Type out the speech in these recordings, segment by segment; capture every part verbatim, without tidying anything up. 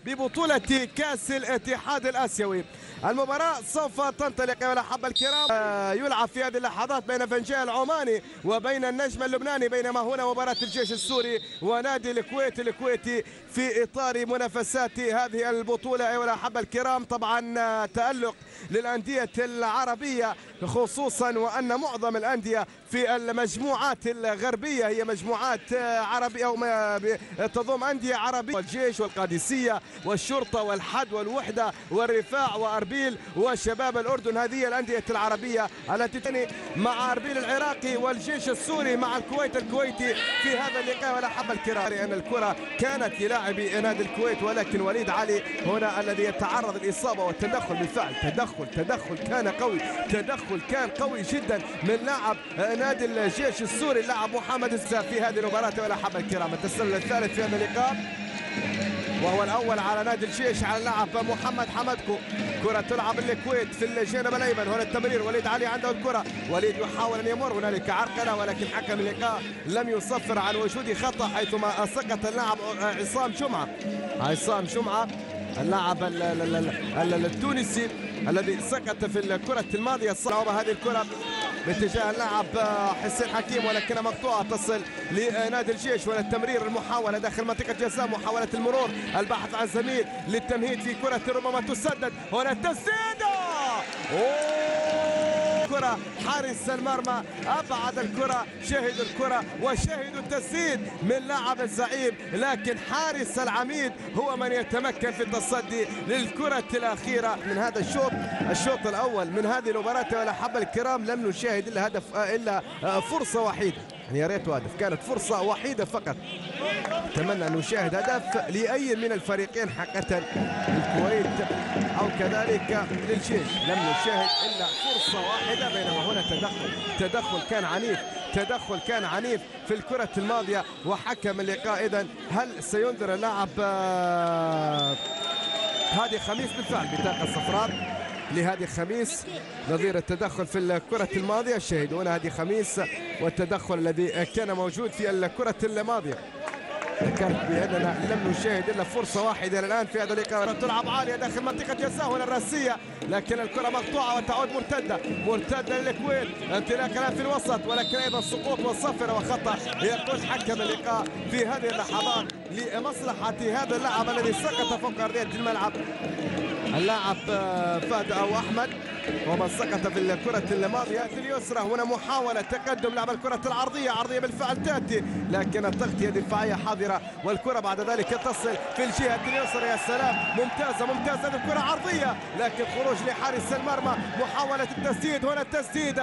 ببطولة كأس الاتحاد الآسيوي. المباراة سوف تنطلق يا الأحبة الكرام. يلعب في هذه اللحظات بين فنجاء العماني وبين النجم اللبناني، بينما هنا مباراة الجيش السوري ونادي الكويت الكويتي في إطار منافسات هذه البطولة أيها الأحبة الكرام. طبعا تألق للأندية العربية، خصوصا وأن معظم الأندية في المجموعات الغربية هي مجموعات عربية أو تضم أندية عربية، والجيش والقادسية والشرطة والحد والوحدة والرفاع وأربيل وشباب الأردن. هذه الأندية العربية التي تني مع أربيل العراقي والجيش السوري مع الكويت الكويتي في هذا اللقاء. ولا حب الكرام لأن الكرة كانت للاعبي نادي الكويت، ولكن وليد علي هنا الذي يتعرض للإصابة والتدخل بالفعل. تدخل تدخل كان قوي، تدخل كان قوي جدا من لاعب نادي الجيش السوري اللاعب محمد السا في هذه المباراة. ولا حب الكرام التسلل الثالث في هذا اللقاء، وهو الأول على نادي الجيش على اللاعب محمد حمدكو. كرة تلعب الكويت في الجانب الأيمن. هنا التمرير، وليد علي عنده الكرة، وليد يحاول أن يمر، هنالك عرقلة ولكن حكم اللقاء لم يصفر عن وجود خطأ، حيثما سقط اللاعب عصام جمعة. عصام جمعة اللاعب التونسي الذي سقط في الكرة الماضية. صعبة هذه الكرة باتجاه اللاعب حسين حكيم ولكنها مقطوعة تصل لنادي الجيش. ولا التمرير، المحاولة داخل منطقة جزاء، محاولة المرور، البحث عن زميل للتمهيد في كرة ربما تسدد. هنا التسديدة، كرة حارس المرمى أبعد الكرة، شهد الكرة وشهد التسديد من لاعب الزعيم، لكن حارس العميد هو من يتمكن في التصدي للكرة الأخيرة من هذا الشوط. الشوط الأول من هذه المباراة ولا حب الكرام لم نشاهد إلا هدف إلا فرصة وحيدة، يعني يا ريت هدف، كانت فرصة وحيدة فقط. أتمنى أن نشاهد هدف لأي من الفريقين حقيقة، الكويت أو كذلك للجيش. لم نشاهد إلا فرصة واحدة، بينما هنا تدخل تدخل كان عنيف، تدخل كان عنيف في الكرة الماضية. وحكم اللقاء إذن هل سينذر اللاعب هادي خميس؟ بالفعل بطاقة صفراء لهادي خميس نظير التدخل في الكرة الماضية. شاهدون هادي خميس والتدخل الذي كان موجود في الكرة الماضية. ذكرت بأننا لم نشاهد إلا فرصة واحدة الآن في هذا اللقاء. تلعب عالية داخل منطقة جزاء، هنا الرأسية لكن الكرة مقطوعة وتعود مرتدة، مرتدة للكويت، انطلاق الآن في الوسط ولكن أيضا سقوط وصفرة وخطأ. يقول حكم اللقاء في هذه اللحظات لمصلحة هذا اللاعب الذي سقط فوق أرضية الملعب، اللاعب فهد أو أحمد، ومن سقط في الكرة الماضية في اليسرى. هنا محاولة تقدم لعب الكرة العرضية، عرضية بالفعل تأتي لكن التغطية دفاعية حاضرة، والكرة بعد ذلك تصل في الجهة اليسرى. يا سلام، ممتازة ممتازة الكرة عرضية لكن خروج لحارس المرمى. محاولة التسديد، هنا التسديد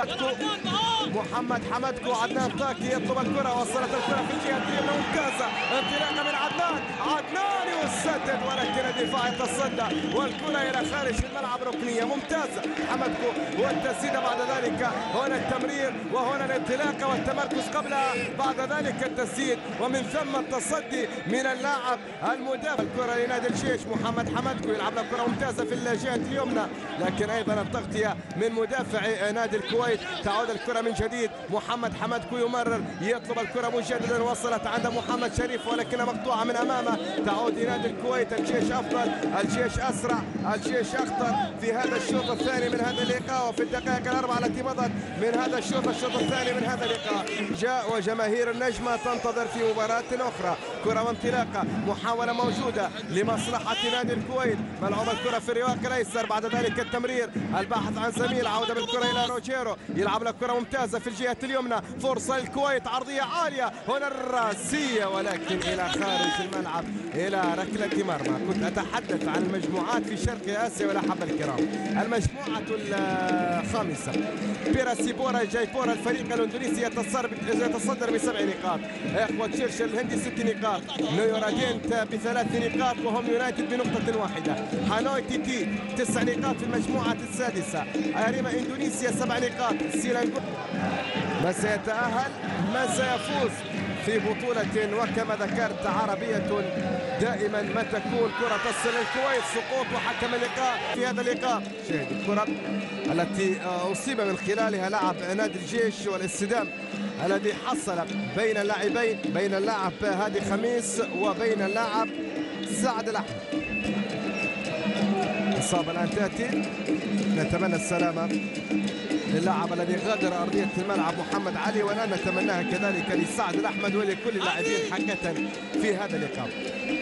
محمد حمدكو، عدنان طاكي يطلب الكرة، وصلت الكرة في الجهة اليمنى ممتازة، انطلاقة من عدنان، عدنان يسدد ولكن الدفاع يتصدى والكرة إلى خارج الملعب، ركنية ممتازة حمدكو. والتسديدة بعد ذلك، هنا التمرير وهنا الانطلاقة والتمركز قبلها، بعد ذلك التسديد ومن ثم التصدي من اللاعب المدافع. الكرة لنادي الجيش، محمد حمدكو يلعب له كرة ممتازة في الجهة اليمنى لكن أيضا التغطية من مدافع نادي الكويت. تعود الكرة من جديد، محمد حمدكو يمرر، يطلب الكرة مجددا، وصلت عند محمد شريف ولكنها مقطوعة من أمامه. تعود لنادي الكويت، الجيش أفضل، الجيش أسرع، الجيش أخطر في هذا الشوط الثاني من هذا اللقاء، وفي الدقائق الأربعة التي مضت من هذا الشوط الشوط الثاني من هذا اللقاء. جاء وجماهير النجمة تنتظر في مباراة أخرى. كرة وانطلاقة، محاولة موجودة لمصلحة نادي الكويت، ملعوب الكرة في الرواق الأيسر، بعد ذلك التمرير، البحث عن زميل، عودة بالكرة إلى روجيرو، يلعب له كرة ممتازة في الجهة اليمنى، فرصة للكويت، عرضية عالية، هنا الراسية ولكن إلى خارج الملعب، إلى ركلة مرمى. كنت أتحدث عن المجموعات في شرق آسيا ولا حب الكرام. المجموعة الخامسة بيراسيبورا جايبورا، الفريق الاندونيسي يتصدر بسبع نقاط، اخوة تشيرشل الهندي ست نقاط، نيورادينت بثلاث نقاط وهم يونايتد بنقطة واحدة، هانوي تي تي تسع نقاط في المجموعة السادسة، أريما اندونيسيا سبع نقاط، سيلانجو ما سيتأهل ما سيفوز في بطولة وكما ذكرت عربية دائما ما تكون كرة تصل الكويت. سقوط وحكم اللقاء في هذا اللقاء. شاهد الكرة التي أصيب من خلالها لاعب نادي الجيش والاصطدام الذي حصل بين اللاعبين، بين اللاعب هادي خميس وبين اللاعب سعد الأحمد. إصابة الآن تأتي، نتمنى السلامة للاعب الذي غادر أرضية الملعب محمد علي، والآن نتمناها كذلك لسعد الأحمد ولكل اللاعبين حقيقة في هذا اللقاء.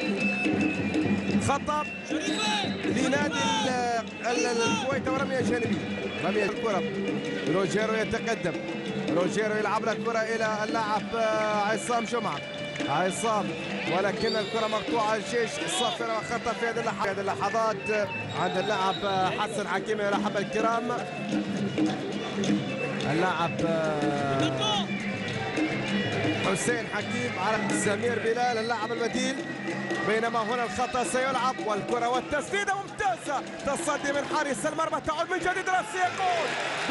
خطأ لنادي الكويت ورمية جانبية، رمية الكرة. روجيرو يتقدم، روجيرو يلعب الكرة إلى اللاعب عصام جمعة، عصام ولكن الكرة مقطوعة. الجيش صافرة وخطأ في هذه اللحظات عند اللاعب حسن حكيم. يا الأحبة الكرام، اللاعب حسين حكيم على سمير بلال اللاعب البديل، بينما هنا الخطأ سيلعب والكرة والتسديدة ممتازة، تصدي من حارس المرمى، تعود من جديد راسية. جول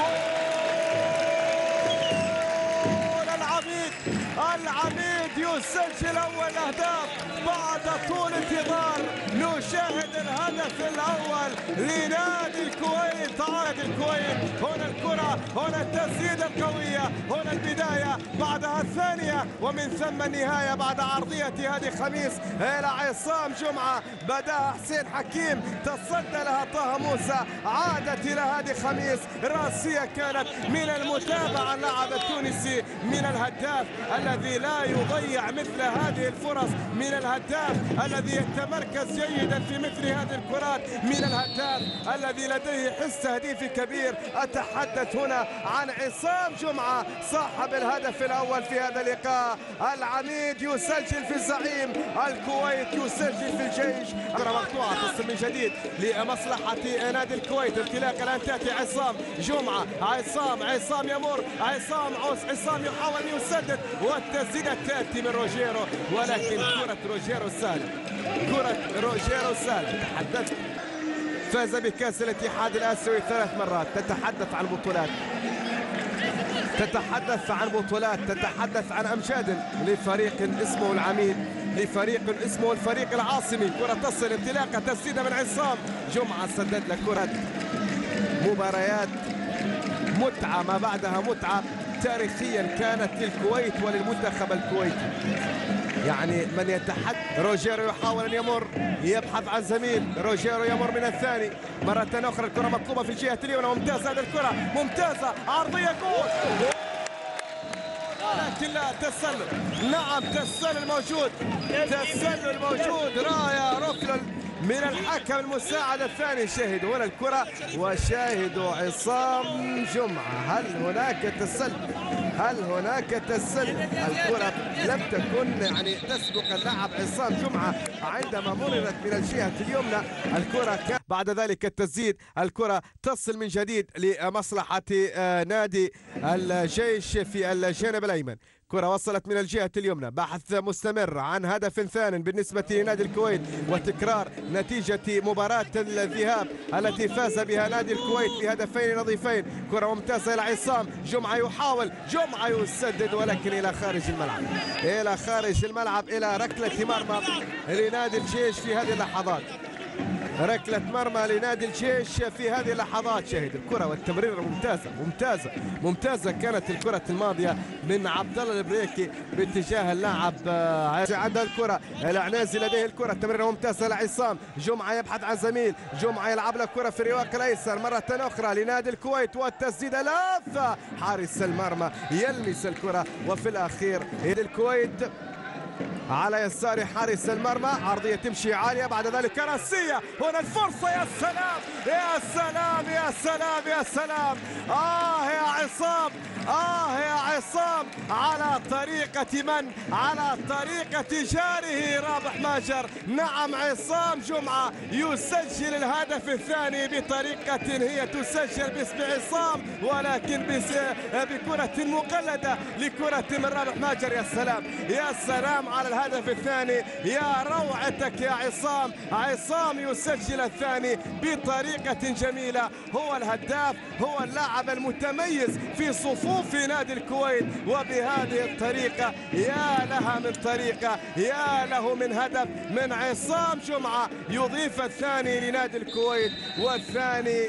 جول العميد، العميد يسجل أول أهداف بعد طول انتظار. نشاهد الهدف الأول لنادي الكويت، عاد الكويت. هنا الكرة، هنا التسديدة القوية، هنا البداية، بعدها الثانية، ومن ثم النهاية بعد عرضية هادي خميس إلى عصام جمعة. بدأها حسين حكيم، تصدى لها طه موسى، عادت إلى هادي خميس. راسية كانت من المتابعة، اللاعب التونسي من الهداف الذي لا يضيع مثل هذه الفرص، من الهداف الذي يتمركز جيدا في مثل هذه الكرات، من الهداف الذي لديه حس تهديفي كبير. أتحدث هنا عن عصام جمعة صاحب الهدف الأول في هذا اللقاء. العميد يسجل في الزعيم، الكويت يسجل في الجيش. كرة مقطوعة تصل من جديد لمصلحة نادي الكويت. انطلاقة الآن تأتي عصام جمعة، عصام عصام يمر، عصام عصام يحاول أن يسدد، والتسديدة تأتي من روجيرو، ولكن كرة روجيرو سالم، كرة روجيرو سالم. تحدثت فاز بكأس الاتحاد الآسيوي ثلاث مرات. تتحدث عن بطولات، تتحدث عن بطولات، تتحدث عن أمجاد لفريق اسمه العميد، لفريق اسمه الفريق العاصمي. كرة تصل، انطلاقة، تسديدة من عصام جمعة، سدد لك كرة. مباريات متعة ما بعدها متعة تاريخيا كانت للكويت وللمنتخب الكويتي. يعني من يتحدث، روجيرو يحاول ان يمر، يبحث عن زميل، روجيرو يمر من الثاني مرة أخرى. الكرة مطلوبة في الجهة اليمنى، ممتازة هذه الكرة، ممتازة، عرضية، جول، ولكن لا تسلل. نعم تسلل موجود، تسلل موجود، راية ركن من الحكم المساعد الثاني. شاهدوا هنا الكرة وشاهدوا عصام جمعة، هل هناك تسلل؟ هل هناك تسلل؟ الكرة لم تكن يعني تسبق اللاعب عصام جمعة عندما مررت من الجهة اليمنى. الكرة كان بعد ذلك التسديد، الكرة تصل من جديد لمصلحة نادي الجيش في الجانب الأيمن. كرة وصلت من الجهة اليمنى، بحث مستمر عن هدف ثان بالنسبة لنادي الكويت، وتكرار نتيجة مباراة الذهاب التي فاز بها نادي الكويت بهدفين نظيفين. كرة ممتازة إلى عصام جمعة، يحاول جمعة يسدد ولكن إلى خارج الملعب، إلى خارج الملعب، إلى ركلة مرمى لنادي الجيش في هذه اللحظات. ركلة مرمى لنادي الجيش في هذه اللحظات. شاهد الكرة والتمريرة ممتازة ممتازة ممتازة كانت الكرة الماضية من عبد الله البريكي باتجاه اللاعب عند الكرة العنازي، لديه الكرة، التمريرة ممتازة لعصام جمعة، يبحث عن زميل، جمعة يلعب له كرة في الرواق الأيسر مرة أخرى لنادي الكويت، والتسديدة لافة، حارس المرمى يلمس الكرة، وفي الأخير نادي الكويت على يسار حارس المرمى، عرضية تمشي عالية، بعد ذلك راسية، هنا الفرصة، يا سلام يا سلام يا سلام يا سلام. آه يا عصام، آه يا عصام، على طريقة من؟ على طريقة جاره رابح ماجر. نعم عصام جمعة يسجل الهدف الثاني بطريقة هي تسجل باسم عصام، ولكن بكرة مقلدة لكرة من رابح ماجر. يا سلام يا سلام على الهدف الثاني، يا روعتك يا عصام. عصام يسجل الثاني بطريقة جميلة، هو الهداف، هو اللاعب المتميز في صفوف نادي الكويت، وبهذه الطريقة يا لها من طريقة، يا له من هدف من عصام جمعة، يضيف الثاني لنادي الكويت، والثاني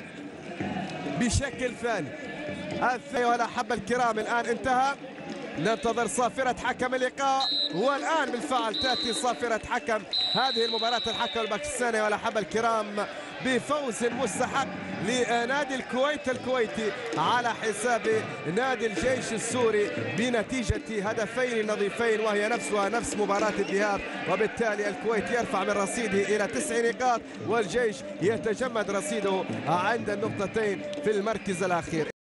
بشكل ثاني. الثاني والأحبة الكرام الآن انتهى، ننتظر صافرة حكم اللقاء، والآن بالفعل تأتي صافرة حكم هذه المباراة، الحكم الباكستاني والأحبة الكرام بفوز مستحق لنادي الكويت الكويتي على حساب نادي الجيش السوري بنتيجة هدفين نظيفين، وهي نفسها نفس مباراة الذهاب، وبالتالي الكويت يرفع من رصيده إلى تسع نقاط والجيش يتجمد رصيده عند النقطتين في المركز الأخير.